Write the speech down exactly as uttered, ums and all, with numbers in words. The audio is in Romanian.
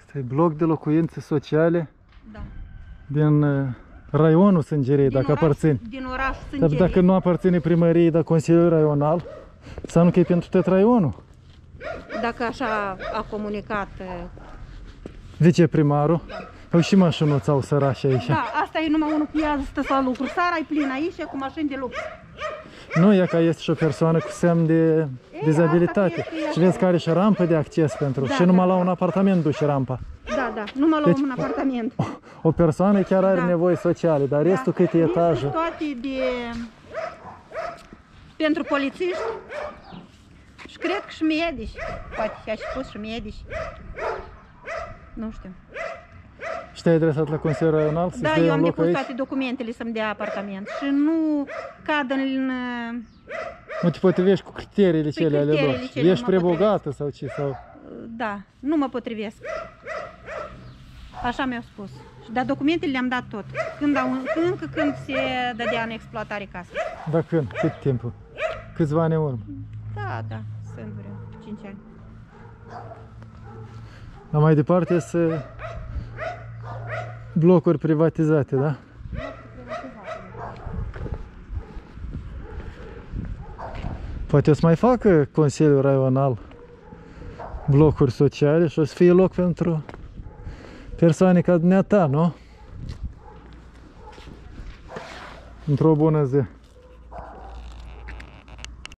Asta e bloc de locuințe sociale Da. din uh, raionul Sângerei, Din dacă oraș, aparține. Din orașul Dar Sângerei. dacă nu aparține primăriei, dar Consiliul Raional, înseamnă că e pentru tot raionul. Dacă așa a comunicat... uh, Viceprimarul. Au și mașinuța au sărași aici. Da, asta e numai unul cu ea stă la lucru. Sara e plină aici cu mașini de lux. Nu, e că este și o persoană cu semn de dizabilitate. asta este, Și vezi că are și rampă de acces pentru. Da, și numai da. la un apartament duce rampa. Da, da, numai la Deci, un apartament. O persoană chiar are Da. nevoi sociale, dar restul Da. câte Restul etaje? toate de... pentru polițiști. Și cred că și medici. Poate și-a și pus și medici. Nu știu. Și te-ai adresat la Consiliul Raional să-ți Da, dea eu un am loc depus aici? toate documentele să-mi dea apartament. Și nu cad în... Nu te potrivești cu criteriile cele ale lor. criteriile cele Ești nu mă prebogată sau ce? Sau... Da, nu mă potrivesc. Așa mi-au spus. Dar documentele le-am dat tot. Când au, încă când se dădea în exploatare casa. Dar când? Cât timp? Câțiva ani în urmă? Da, da, sunt vreo cinci ani. Dar mai departe să blocuri privatizate, da? Poate o să mai facă Consiliul Raional blocuri sociale și o să fie loc pentru persoane ca dumneata, nu? Într-o bună zi.